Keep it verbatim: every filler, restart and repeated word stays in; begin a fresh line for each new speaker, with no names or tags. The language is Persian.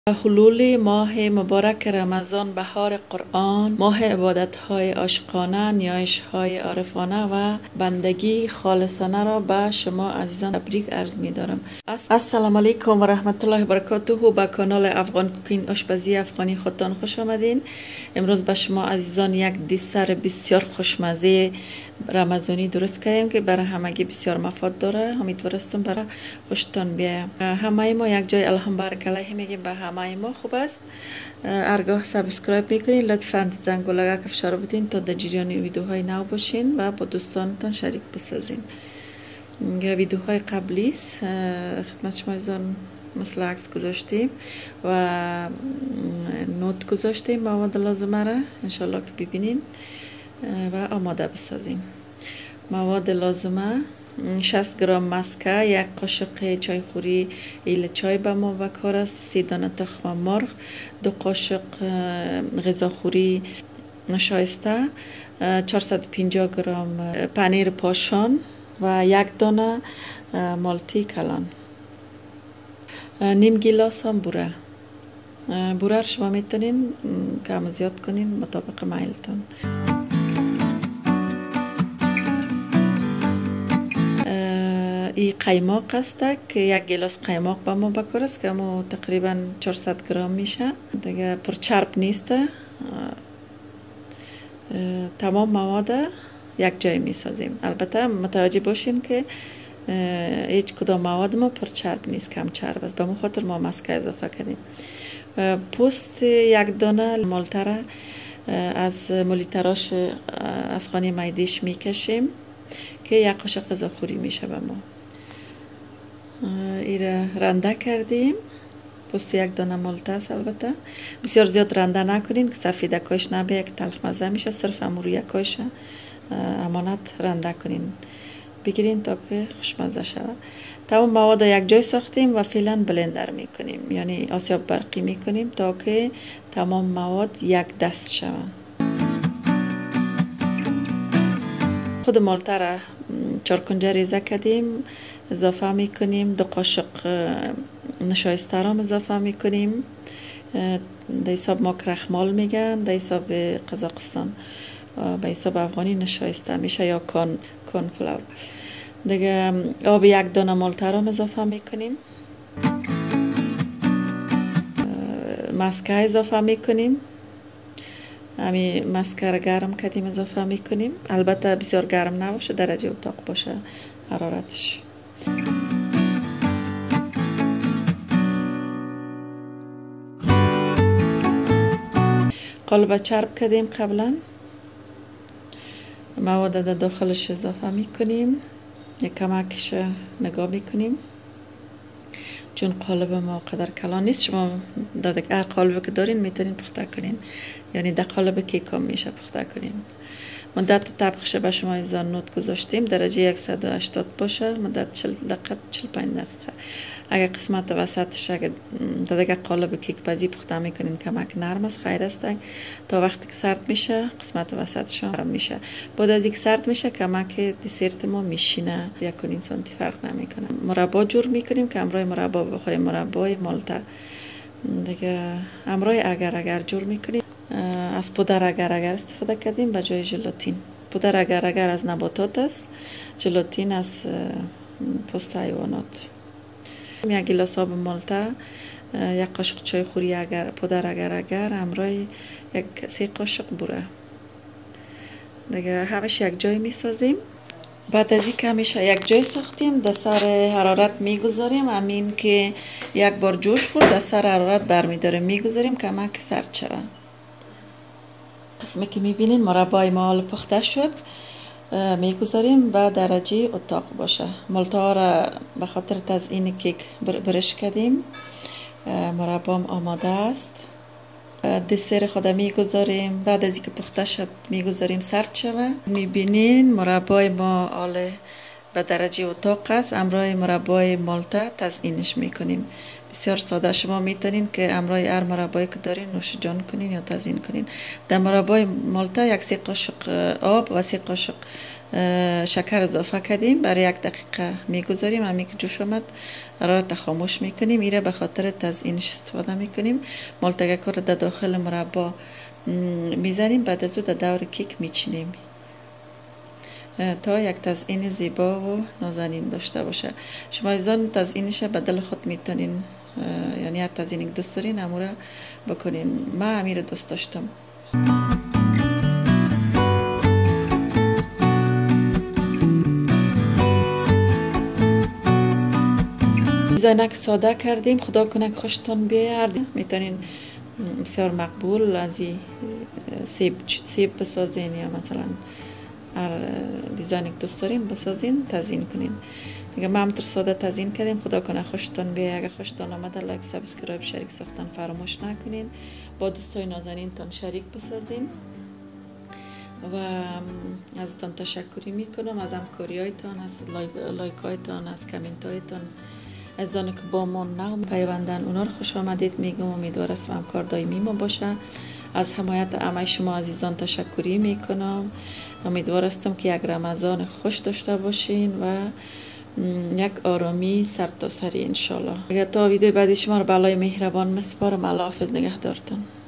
حلول ماه مبارک رمضان، بهار قرآن، ماه عبادت‌های عاشقانه، نیایش‌های عارفانه و بندگی خالصانه را به شما عزیزان تبریک عرض می‌دارم. السلام علیکم و رحمت الله و برکاته. به کانال افغان کوکینگ آشپزی افغانی خودتان خوش آمدین. امروز به شما عزیزان یک دسر بسیار خوشمزه رمضانی درست کردیم که برای همگی بسیار مفاد داره. امیدوارم برای خوشتان بیاید. همه ما یک جای الحمدلله علیه میگیم، به همه ما خوب است. هرگاه سابسکرایب میکنین لطفا زنگوله که فشار بدین تا در جریان ویدیوهای نو باشین و با دوستانتان شریک بسازین. ویدیوهای قبلی است خدمت شما عزیزان مثل عکس گذاشتیم و نوت گذاشتیم مواد لازمه را انشالله که ببینین و آماده بسازین. مواد لازمه: شصت گرم مسکه، یک قاشق چایخوری ایل چای به ما بکار است، سی دانه تخم مرغ، دو قاشق غذاخوری نشایسته، چهارصد و پنجاه گرم پنیر پاشان و یک دانه مالتی کلان، نیم گیلاس هم بوره. بوره را شما میتونین کم زیاد کنین مطابق میلتون. این قیماق است که یک گلاس قیماق به ما بکار است که امو تقریبا چهارصد گرم میشه دیگه، پرچرب نیست. تمام مواد یک جای میسازیم. البته متوجه باشین که هیچ کدام مواد ما پرچرب نیست، کم چرب است، به مو خاطر ما مسکه اضافه کردیم. پوست یک دانه مالتره از مولیتراش از خانه میدیش میکشیم که یک قاشق غذاخوری میشه به ما. ایره رنده کردیم. پوست یک دانه مالته است. البته بسیار زیاد رنده نکنین که سفید کاش نبیه که تلخ مزه میشه. صرف امور یک کاش امانت رنده کنین بگیرین تا که خوشمزه شود. تمام مواد یک جای ساختیم و فعلا بلندر میکنیم، یعنی آسیاب برقی میکنیم تا که تمام مواد یک دست شود. خود مالته را چهار کنجه ریزه کردیم، اضافه میکنیم. دو قاشق نشایسته را اضافه میکنیم. در حساب ما کرخمال میگن، در حساب قزاقستان به حساب افغانی نشایسته میشه یا کان کان فلاور. دیگه آب یک دانه مالته را اضافه میکنیم. مسکه اضافه میکنیم. همین مسکه را گرم کردیم اضافه میکنیم. البته بسیار گرم نباشه، درجه اتاق باشه حرارتش. قالب چرب کردیم قبلا. مواد در داخلش اضافه میکنیم. یک کمکش نگاه میکنیم چون قالب ما قدر کلان نیست. شما در هر قالب که دارین میتونین پخته کنین، یعنی در قالب کیک هم میشه پخته کنین. مدت طبخش به شما ایزان نوت گذاشتیم، درجه صد و هشتاد باشه، مدت چهل دقیقه چهل و پنج دقیقه. اگر قسمت وسطش اگر در دیگه قالب کیک بازی پخته میکنین کمک نرم است، خیر است. تا وقتی که سرد میشه قسمت وسطش نرم میشه. بعد از اینکه سرد میشه کمک دسرت ما میشینه، یک و نیم سانتی فرق نمیکنه. مربا جور میکنیم که امروز مربا بخوریم، مربای مالته دیگه. امروز اگر اگر جور میکنیم از پودر اگر اگر استفاده کردیم به جای ژلاتین. پودر اگر اگر از نباتات است، ژلاتین از پوست حیوانات. یک گیلاس آب مالته، یک قاشق چای خوری اگر پودر اگر اگر، همراه یک سه قاشق بوره. دیگه همش یک جای میسازیم. بعد از اینکه همیشه یک جای ساختیم در سر حرارت میگذاریم. همین که یک بار جوش خورد در سر حرارت برمیداریم میگذاریم کمک سرد شود. قسمی که میبینین مربای ما حال پخته شد میگذاریم به درجه اتاق باشه. مالته ها را به خاطر تزیین کیک برش کردیم. مربام آماده است. دسر خود میگذاریم. بعد از اینکه پخته شد میگذاریم سرد شود. میبینین مربای ما حال به درجه اتاق است. امرای مربای مالتا تزیینش میکنیم. بسیار ساده. شما میتونین که امرای هر مربایی که دارین نوش جان کنین یا تزیین کنین. در مربای مالتا یک سه قاشق آب و سه قاشق شکر اضافه کردیم. برای یک دقیقه میگذاریم. همین که جوش آمد حرارت خاموش میکنیم. ایره به خاطر تزیینش استفاده میکنیم. مالتگک رو در داخل مربا میزنیم. بعد از او در دور کیک میچینیم تا یک تزیین زیبا و نازنین داشته باشه. شما ایزان تزیینش به دل خود میتونین، یعنی هر تزیینی که دوست دارین امورا بکنین. من امیر دوست داشتم. دیزاینک ساده کردیم. خدا کنه که خوشتون بیاد. میتونین بسیار مقبول از سیب سیب بسازین یا مثلا هر دیزاینی که دوست دارین بسازین، تزیین کنین. دیگه ما همطور ساده تزیین کردیم. خدا کنه خوشتون بیاد. اگه خوشتون آمده لایک، سابسکرایب، شریک ساختن فراموش نکنین. با دوستای نازنینتان شریک بسازین و ازتان تشکری میکنم از همکاریایتان، از لایکایتان، از کامنتایتان. از آنکه که با ما نام پیوندن اونا رو خوش آمدید میگم. امیدوارم همکار دائمی ما باشه. از حمایت همه شما عزیزان تشکری میکنم. امیدوارم که یک رمضان خوش داشته باشین و یک آرامی سرتاسری انشالله. اگر تا ویدیو بعدی شما رو بالای مهربان مسپارم. الله حافظ. نگهدارتان.